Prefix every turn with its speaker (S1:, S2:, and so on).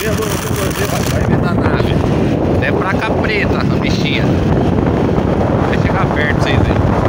S1: Vai ver da nave. É placa preta, a bichinha. Vai chegar perto pra vocês verem.